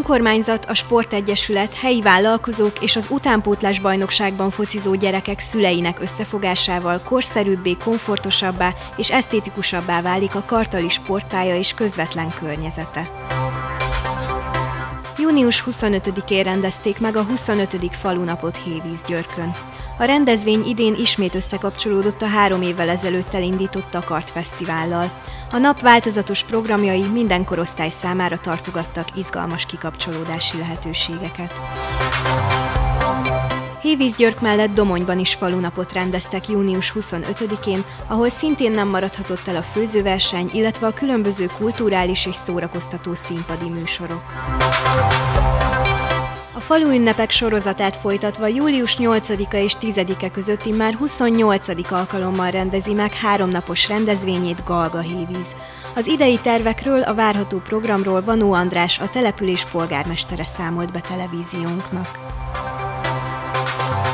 önkormányzat, a sportegyesület, helyi vállalkozók és az utánpótlás bajnokságban focizó gyerekek szüleinek összefogásával korszerűbbé, komfortosabbá és esztétikusabbá válik a Kartali sportpálya és közvetlen környezete. Június 25-én rendezték meg a 25. falunapot Hévízgyörkön. A rendezvény idén ismét összekapcsolódott a 3 évvel ezelőtt elindított Takart Fesztivállal. A nap változatos programjai minden korosztály számára tartogattak izgalmas kikapcsolódási lehetőségeket. Hévízgyörk mellett Domonyban is falunapot rendeztek június 25-én, ahol szintén nem maradhatott el a főzőverseny, illetve a különböző kulturális és szórakoztató színpadi műsorok. A faluünnepek sorozatát folytatva július 8-a és 10-e között immár 28. alkalommal rendezi meg 3 napos rendezvényét Galga Hévíz. Az idei tervekről, a várható programról Vanó András, a település polgármestere számolt be televíziónknak.